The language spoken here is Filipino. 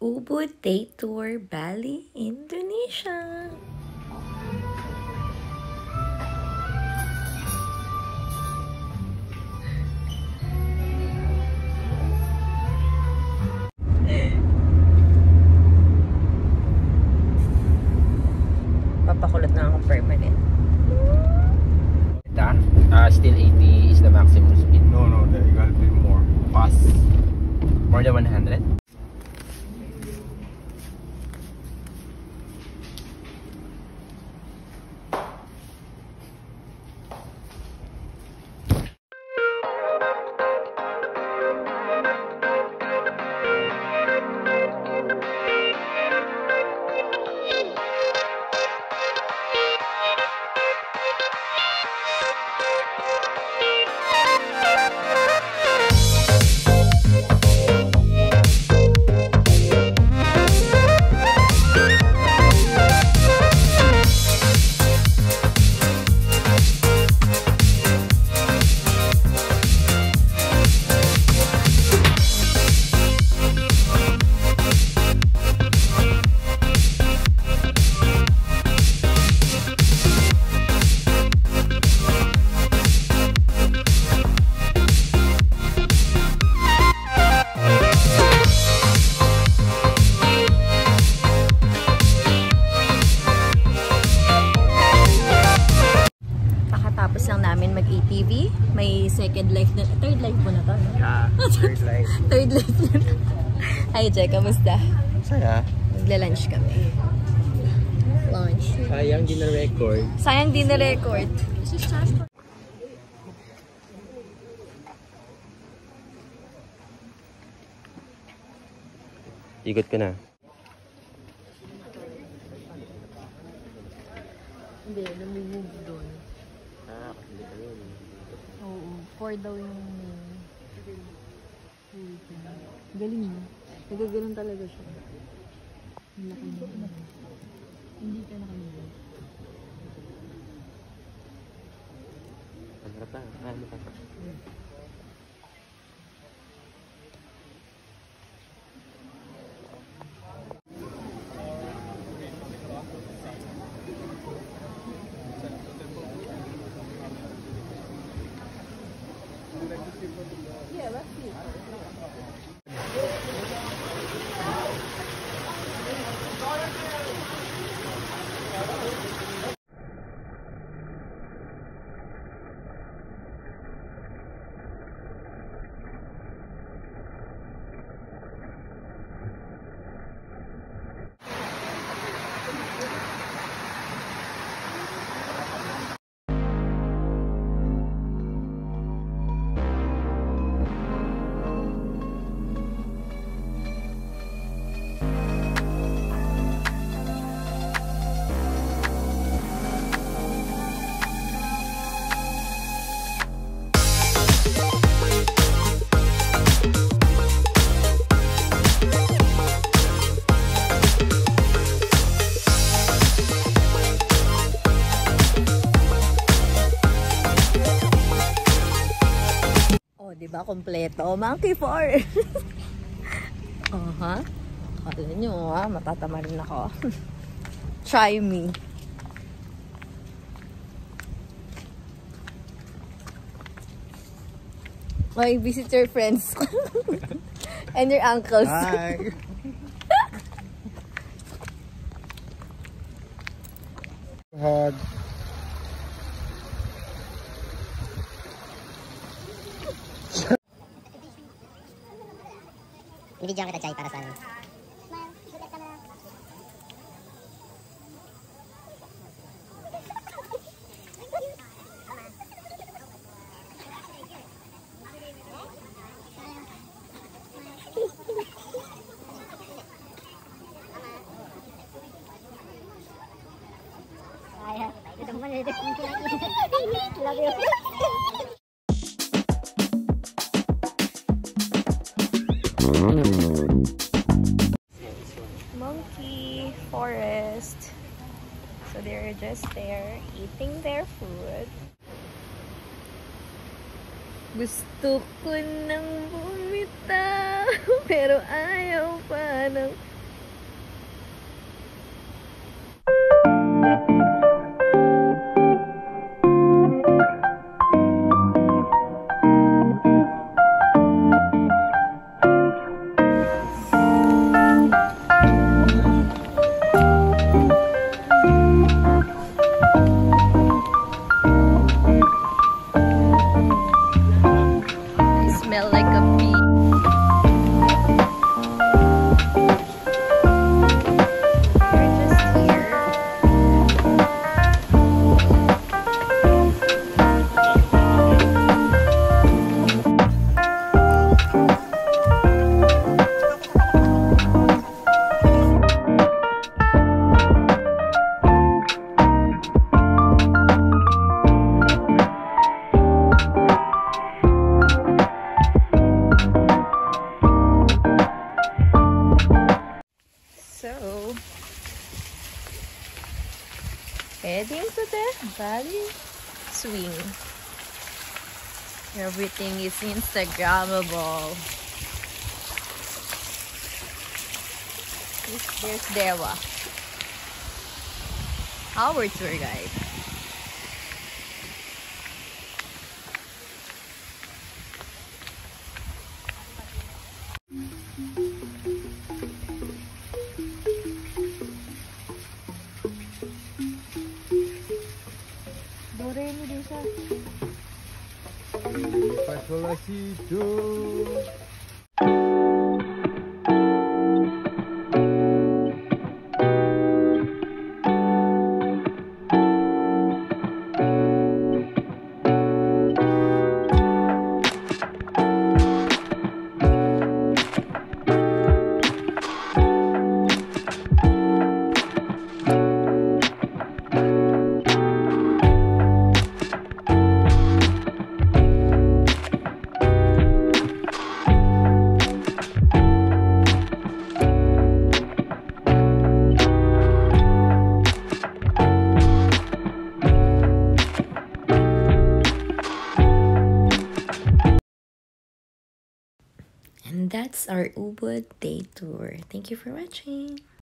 Ubud Day Tour, Bali, Indonesia. Papakulot na akong permanent. Still 80 is the maximum speed. No, you gotta be more fast. More than 100? mag-ATV, may second life na, third life po na to, no? Yeah, third life. Third life na. Hi, Jay, kamusta? Saya. Magla-lunch kami. Lunch. Sayang din na-record. Sayang din na-record. Ikot ko na. Hindi, namimove doon. Oo, 4 daw yung galing mo. Nagaganon talaga siya. Ang laki mo. Hindi ka nakamili. Ano ka? Ano ka? Yeah, let's see. Diba? Kompleto. Monkey Forest. Kala nyo, matatama rin ako. Try me. Okay, visit your friends. And your uncles. Hi! Hug. Binigyan kita, Chay, para sa ano. Love you. Monkey Forest. So they're just there eating their food. Gusto ko nang bumitaw pero ayaw pa ng So, heading to the Bali swing. Everything is Instagrammable. There's Dewa, our tour guide. Doremi din siya. Pasolasido. And that's our Ubud day tour. Thank you for watching.